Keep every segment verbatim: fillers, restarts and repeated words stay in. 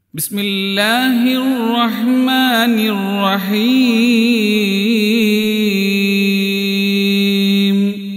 ബിസ്മില്ലാഹിർ റഹ്മാനിർ റഹീം.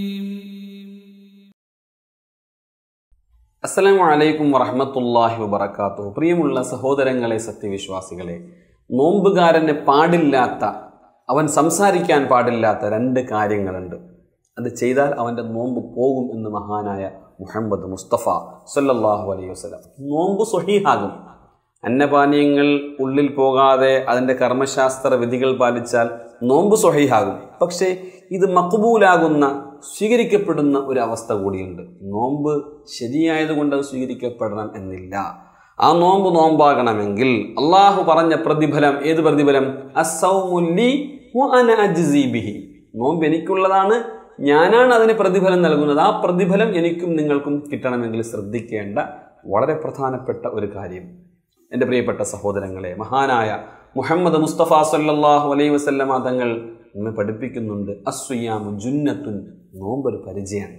അസ്സലാമു അലൈക്കും വറഹ്മത്തുള്ളാഹി വബറകാതുഹു. പ്രിയമുള്ള സഹോദരങ്ങളെ, സത്യവിശ്വാസികളെ, നോമ്പുകാരന് പാടില്ലാത്ത, അവൻ സംസാരിക്കാൻ പാടില്ലാത്ത രണ്ട് കാര്യങ്ങളുണ്ട്. അത് ചെയ്താൽ അവൻ്റെ നോമ്പ് പോകും എന്ന് മഹാനായ മുഹമ്മദ് മുസ്തഫ സല്ലല്ലാഹു അലൈഹി വസല്ലം. നോമ്പ് സ്വഹീഹാകും. അന്നപാനീയങ്ങൾ ഉള്ളിൽ പോകാതെ അതിൻ്റെ കർമ്മശാസ്ത്ര വിധികൾ പാലിച്ചാൽ നോമ്പ് സ്വഹീഹാകും. പക്ഷേ ഇത് മഖ്ബൂലാകുന്ന, സ്വീകരിക്കപ്പെടുന്ന ഒരു അവസ്ഥ കൂടിയുണ്ട്. നോമ്പ് ശരിയായതുകൊണ്ട് അത് സ്വീകരിക്കപ്പെടണം എന്നില്ല. ആ നോമ്പ് നോമ്പാകണമെങ്കിൽ അള്ളാഹു പറഞ്ഞ പ്രതിഫലം, ഏത് പ്രതിഫലം? അസ്സൗമു ലി വ അന അജ്സി ബിഹി. നോമ്പ് എനിക്കുള്ളതാണ്, ഞാനാണ് അതിന് പ്രതിഫലം നൽകുന്നത്. ആ പ്രതിഫലം എനിക്കും നിങ്ങൾക്കും കിട്ടണമെങ്കിൽ ശ്രദ്ധിക്കേണ്ട വളരെ പ്രധാനപ്പെട്ട ഒരു കാര്യം. എൻ്റെ പ്രിയപ്പെട്ട സഹോദരങ്ങളെ, മഹാനായ മുഹമ്മദ് മുസ്തഫ സല്ലല്ലാഹു അലൈഹി വസല്ലമ തങ്ങൾ നമ്മെ പഠിപ്പിക്കുന്നുണ്ട്, അസ്വിയാമു ജുന്നത്തുൻ, നോമ്പൊരു പരിചയാണ്.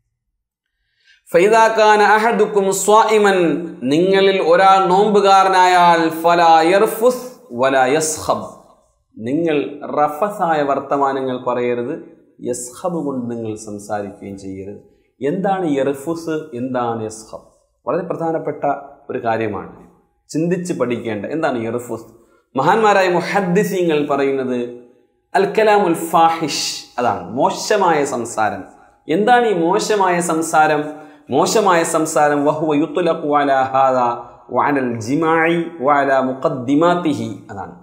ഫൈദാ കാന അഹദുക്കും സ്വായിമൻ, നിങ്ങളിൽ ഒരാൾ നോമ്പുകാരനായാൽ ഫലാ യർഫുസ് വലാ യസ്ഖബ്, നിങ്ങൾ റഫസായ വർത്തമാനങ്ങൾ പറയരുത്, യസ്ഖബ് കൊണ്ട് നിങ്ങൾ സംസാരിക്കുകയും ചെയ്യരുത്. എന്താണ് യർഫുസ്, എന്താണ് യസ്ഖബ്? വളരെ പ്രധാനപ്പെട്ട ഒരു കാര്യമാണ്, ചിന്തിച്ച് പഠിക്കേണ്ട. എന്താണ് യർഫുസ്? മഹാന്മാരായ മുഹദ്ദിസീങ്ങൾ പറയുന്നത് അൽ കലാമുൽ ഫാഹിഷ്, അതാണ് മോശമായ സംസാരം. എന്താണ് ഈ മോശമായ സംസാരം? മോശമായ സംസാരം വഹുവ യുത്ലഖു അലാ ഹാദാ വഅലൽ ജിമാഇ വഅലാ മുഖദ്ദിമാതിഹി, അതാണ്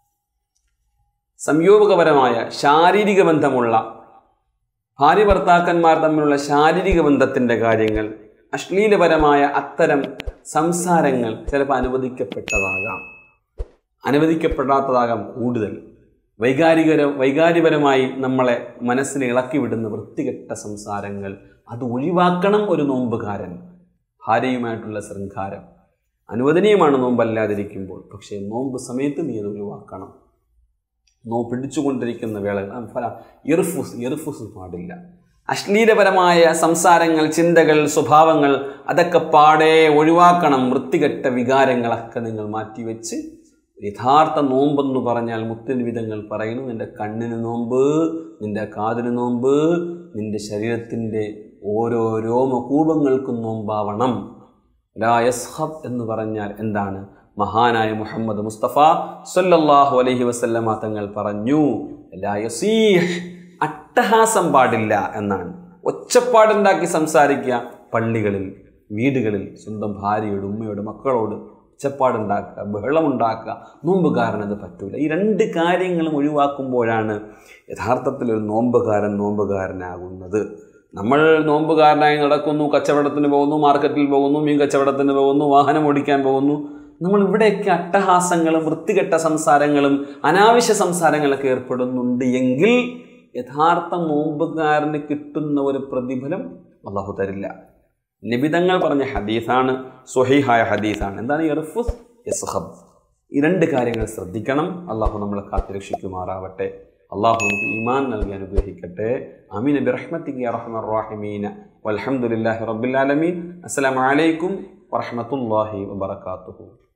സംയോഗപരമായ ശാരീരിക ബന്ധമുള്ള, ഭാര്യ ഭർത്താക്കന്മാർ തമ്മിലുള്ള ശാരീരിക ബന്ധത്തിൻ്റെ കാര്യങ്ങൾ, അശ്ലീലപരമായ അത്തരം സംസാരങ്ങൾ ചിലപ്പോൾ അനുവദിക്കപ്പെട്ടതാകാം, അനുവദിക്കപ്പെടാത്തതാകാം കൂടുതൽ. വൈകാരികര വൈകാരിപരമായി നമ്മളെ മനസ്സിനെ ഇളക്കി വിടുന്ന വൃത്തികെട്ട സംസാരങ്ങൾ, അത് ഒഴിവാക്കണം ഒരു നോമ്പുകാരൻ. ഭാര്യയുമായിട്ടുള്ള ശൃംഗാരം അനുവദനീയമാണ് നോമ്പല്ലാതിരിക്കുമ്പോൾ, പക്ഷേ നോമ്പ് സമയത്ത് നീ അത് ഒഴിവാക്കണം. നോമ്പ് പിടിച്ചുകൊണ്ടിരിക്കുന്ന വേള ഇർഫുസ് ഇർഫുസ് പാടില്ല. അശ്ലീലപരമായ സംസാരങ്ങൾ, ചിന്തകൾ, സ്വഭാവങ്ങൾ, അതൊക്കെ പാടെ ഒഴിവാക്കണം. വൃത്തികെട്ട വികാരങ്ങളൊക്കെ നിങ്ങൾ മാറ്റിവെച്ച് യഥാർത്ഥ നോമ്പെന്ന് പറഞ്ഞാൽ മുത്തുനിവിധങ്ങൾ പറയുന്നു, നിന്റെ കണ്ണിന് നോമ്പ്, നിന്റെ കാതിന് നോമ്പ്, നിന്റെ ശരീരത്തിൻ്റെ ഓരോ രോമകൂപങ്ങൾക്കും നോമ്പാവണം. ലാ യസ്ഖബ് എന്ന് പറഞ്ഞാൽ എന്താണ്? മഹാനായ മുഹമ്മദ് മുസ്തഫ സല്ലല്ലാഹു അലൈഹി വസല്ലമ തങ്ങൾ പറഞ്ഞു, ലാ യസീഹ്, അട്ടഹാസം പാടില്ല എന്നാണ്. ഒച്ചപ്പാടുണ്ടാക്കി സംസാരിക്കുക, പള്ളികളിൽ, വീടുകളിൽ, സ്വന്തം ഭാര്യയോട്, ഉമ്മയോട്, മക്കളോട് ഒച്ചപ്പാടുണ്ടാക്കുക, ബഹളമുണ്ടാക്കുക, നോമ്പുകാരനത് പറ്റൂല. ഈ രണ്ട് കാര്യങ്ങളും ഒഴിവാക്കുമ്പോഴാണ് യഥാർത്ഥത്തിൽ ഒരു നോമ്പുകാരൻ നോമ്പുകാരനാകുന്നത്. നമ്മൾ നോമ്പുകാരനായി നടക്കുന്നു, കച്ചവടത്തിന് പോകുന്നു, മാർക്കറ്റിൽ പോകുന്നു, മീൻ കച്ചവടത്തിന് പോകുന്നു, വാഹനം ഓടിക്കാൻ പോകുന്നു. നമ്മൾ ഇവിടെയൊക്കെ അട്ടഹാസങ്ങളും വൃത്തികെട്ട സംസാരങ്ങളും അനാവശ്യ സംസാരങ്ങളൊക്കെ ഏർപ്പെടുന്നുണ്ട് എങ്കിൽ യഥാർത്ഥ നോമ്പുകാരന് കിട്ടുന്ന ഒരു പ്രതിഫലം അള്ളാഹു തരില്ല. നിബിതങ്ങൾ പറഞ്ഞ ഹദീസാണ്, സ്വഹീഹായ ഹദീസാണ്. എന്താണ് യർഫുസ്, യസ്ഖബ്? ഈ രണ്ട് കാര്യങ്ങൾ ശ്രദ്ധിക്കണം. അള്ളാഹു നമ്മളെ കാത്തുരക്ഷിക്കുമാറാവട്ടെ. അള്ളാഹു നമുക്ക് ഈമാൻ നൽകി അനുഗ്രഹിക്കട്ടെ. ആമീൻ ബിറഹ്മതിക യാ അർഹമർ റഹീമീൻ. വൽഹംദുലില്ലാഹി റബ്ബിൽ ആലമീൻ. അസ്സലാമു അലൈക്കും വറഹ്മത്തുള്ളാഹി വബറകാതുഹു.